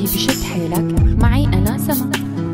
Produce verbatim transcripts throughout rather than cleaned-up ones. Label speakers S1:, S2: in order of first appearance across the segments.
S1: نفسي بشد حيلك معي أنا سما.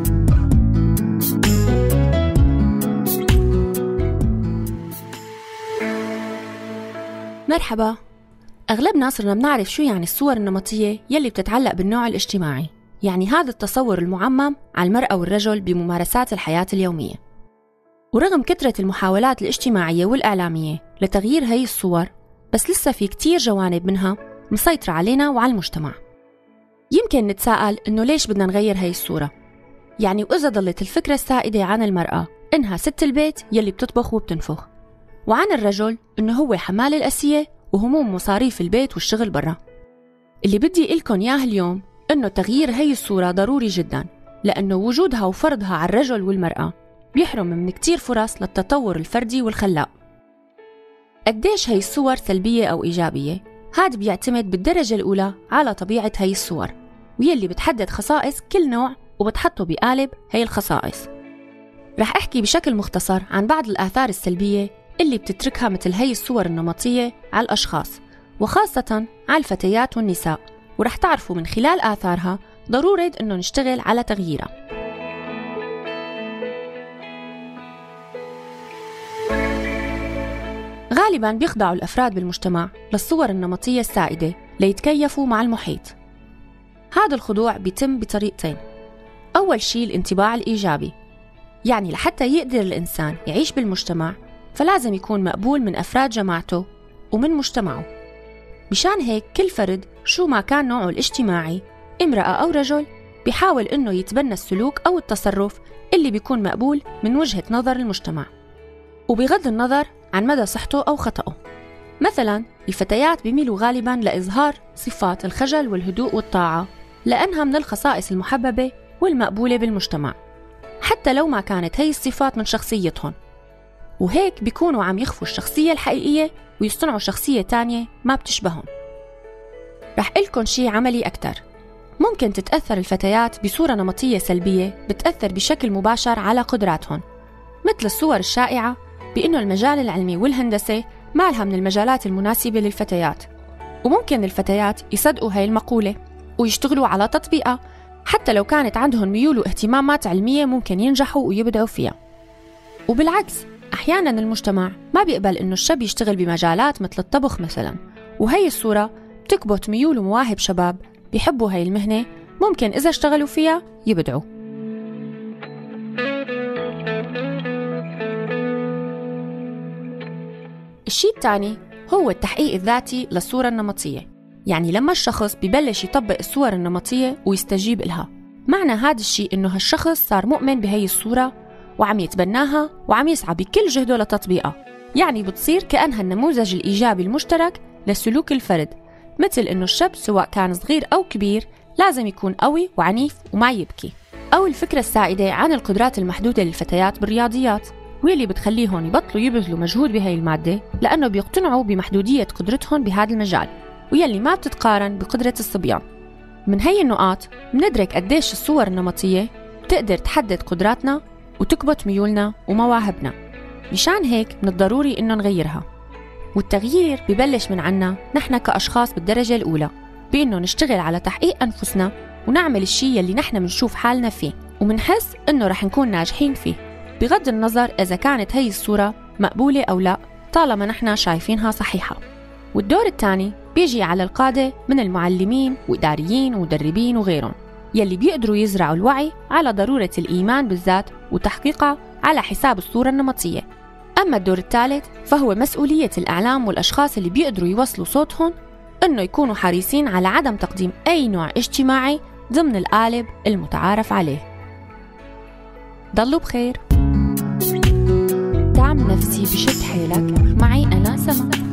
S1: مرحبا. أغلبنا صرنا بنعرف شو يعني الصور النمطية يلي بتتعلق بالنوع الاجتماعي، يعني هذا التصور المعمم على المرأة والرجل بممارسات الحياة اليومية. ورغم كثرة المحاولات الاجتماعية والإعلامية لتغيير هاي الصور، بس لسه في كتير جوانب منها مسيطرة علينا وعلى المجتمع. يمكن نتساءل إنه ليش بدنا نغير هاي الصورة؟ يعني وإذا ضلت الفكرة السائدة عن المرأة إنها ست البيت يلي بتطبخ وبتنفخ، وعن الرجل إنه هو حمال الأسية وهموم مصاريف البيت والشغل برا. اللي بدي إلكن ياه اليوم إنه تغيير هاي الصورة ضروري جدا، لأنه وجودها وفرضها على الرجل والمرأة بيحرم من كتير فرص للتطور الفردي والخلاق. قديش هاي الصور سلبية أو إيجابية؟ هاد بيعتمد بالدرجة الأولى على طبيعة هاي الصور، ويلي بتحدد خصائص كل نوع وبتحطه بقالب هاي الخصائص. رح أحكي بشكل مختصر عن بعض الآثار السلبية اللي بتتركها مثل هاي الصور النمطية على الأشخاص، وخاصة على الفتيات والنساء، ورح تعرفوا من خلال آثارها ضرورة إنه نشتغل على تغييرها. غالباً بيخضعوا الأفراد بالمجتمع للصور النمطية السائدة ليتكيفوا مع المحيط. هذا الخضوع بيتم بطريقتين. أول شيء الانطباع الإيجابي، يعني لحتى يقدر الإنسان يعيش بالمجتمع فلازم يكون مقبول من أفراد جماعته ومن مجتمعه. مشان هيك كل فرد شو ما كان نوعه الاجتماعي، امرأة أو رجل، بيحاول إنه يتبنى السلوك أو التصرف اللي بيكون مقبول من وجهة نظر المجتمع، وبغض النظر عن مدى صحته أو خطأه. مثلا الفتيات بيميلوا غالبا لإظهار صفات الخجل والهدوء والطاعة، لأنها من الخصائص المحببة والمقبولة بالمجتمع، حتى لو ما كانت هي الصفات من شخصيتهم. وهيك بيكونوا عم يخفوا الشخصية الحقيقية ويصنعوا شخصية تانية ما بتشبههم. رح قلكن شي عملي أكتر. ممكن تتأثر الفتيات بصورة نمطية سلبية بتأثر بشكل مباشر على قدراتهم، مثل الصور الشائعة بأنه المجال العلمي والهندسة مالها من المجالات المناسبة للفتيات. وممكن الفتيات يصدقوا هاي المقولة ويشتغلوا على تطبيقها، حتى لو كانت عندهم ميول واهتمامات علمية ممكن ينجحوا ويبدعوا فيها. وبالعكس أحياناً المجتمع ما بيقبل إنه الشاب يشتغل بمجالات مثل الطبخ مثلاً، وهي الصورة بتكبت ميول ومواهب شباب بيحبوا هاي المهنة، ممكن إذا اشتغلوا فيها يبدعوا. الشيء الثاني هو التحقيق الذاتي للصورة النمطية، يعني لما الشخص ببلش يطبق الصور النمطية ويستجيب لها، معنى هذا الشيء إنه هالشخص صار مؤمن بهي الصورة وعم يتبناها وعم يسعى بكل جهده لتطبيقها. يعني بتصير كأنها النموذج الإيجابي المشترك لسلوك الفرد، مثل إنه الشاب سواء كان صغير أو كبير لازم يكون قوي وعنيف وما يبكي. أو الفكرة السائدة عن القدرات المحدودة للفتيات بالرياضيات، واللي بتخليهم يبطلوا يبذلوا مجهود بهاي المادة لأنه بيقتنعوا بمحدودية قدرتهم بهذا المجال، ويلي ما بتتقارن بقدرة الصبيان. من هاي النقاط بندرك قديش الصور النمطية بتقدر تحدد قدراتنا وتكبت ميولنا ومواهبنا. مشان هيك من الضروري إنه نغيرها. والتغيير ببلش من عنا نحن كأشخاص بالدرجة الأولى، بإنه نشتغل على تحقيق أنفسنا ونعمل الشيء يلي نحن منشوف حالنا فيه ومنحس إنه رح نكون ناجحين فيه، بغض النظر إذا كانت هي الصورة مقبولة أو لا، طالما نحن شايفينها صحيحة. والدور الثاني بيجي على القادة من المعلمين وإداريين ومدربين وغيرهم، يلي بيقدروا يزرعوا الوعي على ضرورة الإيمان بالذات وتحقيقها على حساب الصورة النمطية. أما الدور الثالث فهو مسؤولية الإعلام والأشخاص اللي بيقدروا يوصلوا صوتهم، إنه يكونوا حريصين على عدم تقديم أي نوع اجتماعي ضمن القالب المتعارف عليه. ضلوا بخير. دعم نفسي بشد حيلك معي أنا سما.